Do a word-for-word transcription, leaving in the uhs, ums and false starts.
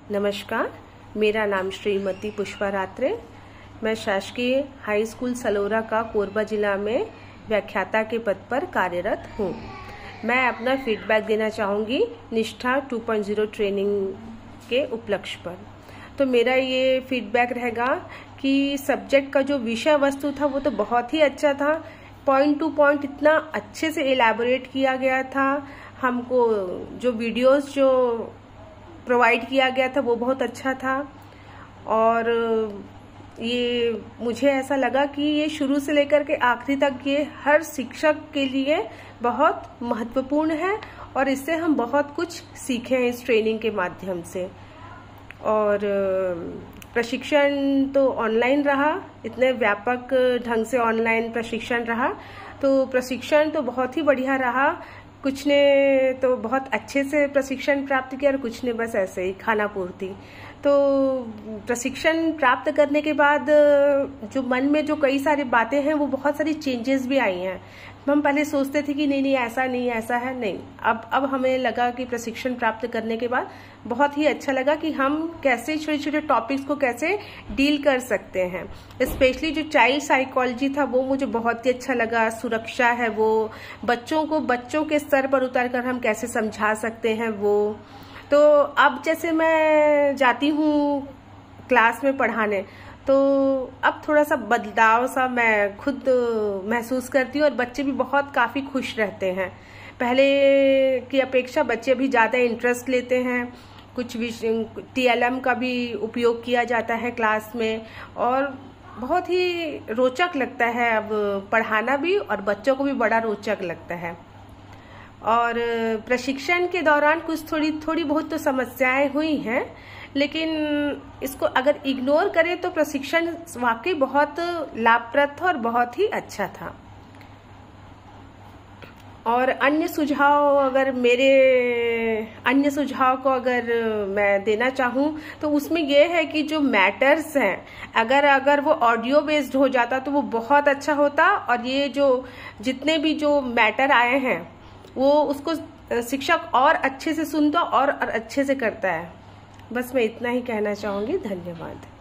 नमस्कार, मेरा नाम श्रीमती पुष्पा रात्रे। मैं शासकीय हाई स्कूल सलोरा का कोरबा जिला में व्याख्याता के पद पर कार्यरत हूँ। मैं अपना फीडबैक देना चाहूँगी निष्ठा टू पॉइंट ज़ीरो ट्रेनिंग के उपलक्ष्य पर। तो मेरा ये फीडबैक रहेगा कि सब्जेक्ट का जो विषय वस्तु था वो तो बहुत ही अच्छा था। पॉइंट टू पॉइंट इतना अच्छे से एलैबोरेट किया गया था। हमको जो वीडियोस जो प्रोवाइड किया गया था वो बहुत अच्छा था। और ये मुझे ऐसा लगा कि ये शुरू से लेकर के आखिरी तक ये हर शिक्षक के लिए बहुत महत्वपूर्ण है और इससे हम बहुत कुछ सीखे हैं इस ट्रेनिंग के माध्यम से। और प्रशिक्षण तो ऑनलाइन रहा, इतने व्यापक ढंग से ऑनलाइन प्रशिक्षण रहा, तो प्रशिक्षण तो बहुत ही बढ़िया रहा। कुछ ने तो बहुत अच्छे से प्रशिक्षण प्राप्त किया और कुछ ने बस ऐसे ही खाना पूर्ति। तो प्रशिक्षण प्राप्त करने के बाद जो मन में जो कई सारी बातें हैं वो बहुत सारी चेंजेस भी आई हैं। हम पहले सोचते थे कि नहीं नहीं ऐसा नहीं ऐसा है नहीं, अब अब हमें लगा कि प्रशिक्षण प्राप्त करने के बाद बहुत ही अच्छा लगा कि हम कैसे छोटे छोटे टॉपिक्स को कैसे डील कर सकते हैं। स्पेशली जो चाइल्ड साइकोलॉजी था वो मुझे बहुत ही अच्छा लगा। सुरक्षा है वो, बच्चों को बच्चों के स्तर पर उतर कर हम कैसे समझा सकते हैं वो। तो अब जैसे मैं जाती हूँ क्लास में पढ़ाने, तो अब थोड़ा सा बदलाव सा मैं खुद महसूस करती हूँ और बच्चे भी बहुत काफ़ी खुश रहते हैं। पहले की अपेक्षा बच्चे अभी ज़्यादा इंटरेस्ट लेते हैं। कुछ टी एल एम का भी उपयोग किया जाता है क्लास में और बहुत ही रोचक लगता है अब पढ़ाना भी, और बच्चों को भी बड़ा रोचक लगता है। और प्रशिक्षण के दौरान कुछ थोड़ी थोड़ी बहुत तो समस्याएं हुई हैं, लेकिन इसको अगर इग्नोर करें तो प्रशिक्षण वाकई बहुत लाभप्रद था और बहुत ही अच्छा था। और अन्य सुझाव अगर मेरे अन्य सुझाव को अगर मैं देना चाहूँ तो उसमें यह है कि जो मैटर्स हैं अगर अगर वो ऑडियो बेस्ड हो जाता तो वो बहुत अच्छा होता। और ये जो जितने भी जो मैटर आए हैं वो उसको शिक्षक और अच्छे से सुनता और, और अच्छे से करता है। बस मैं इतना ही कहना चाहूँगी। धन्यवाद।